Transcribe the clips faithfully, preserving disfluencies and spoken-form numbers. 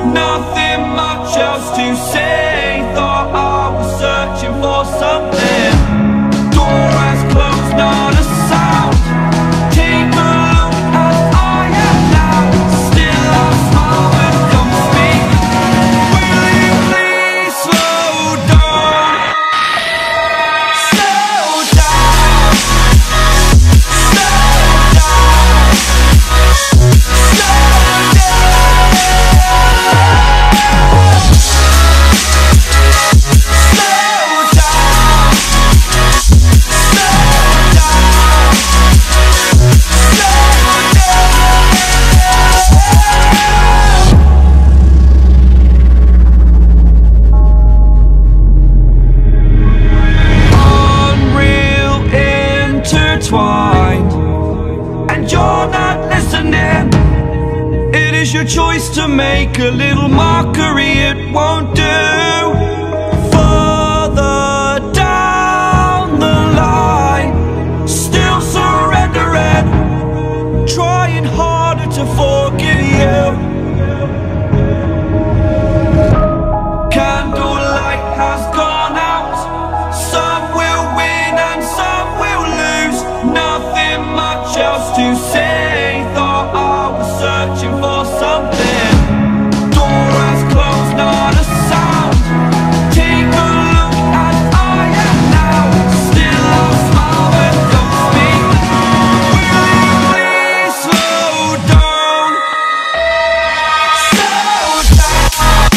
nothing much else to say. Thought I was searching for something. Door has closed, not a sound. Take a look as I am now. Still I smile when it comes to me. Will you please slow down? Slow down. Slow down. Slow and you're not listening. It is your choice to make a little mockery, it won't do. Further down the line, still surrendering, trying harder to forgive you. Candlelight has gone out. Some will win and some will lose. Nothing much else to say. Thought I was searching for something. Door has closed, not a sound. Take a look as I am now. Still I'll smile when it comes to me. Will you please slow down? Slow down.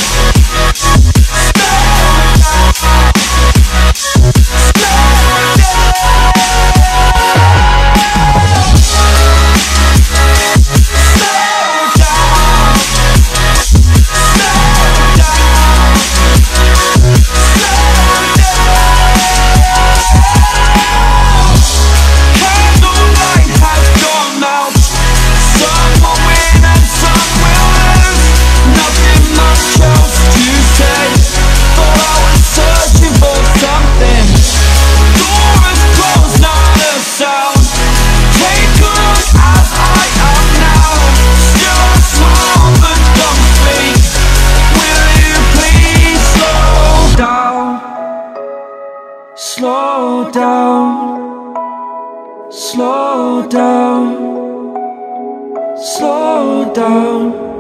Slow down, slow down, slow down.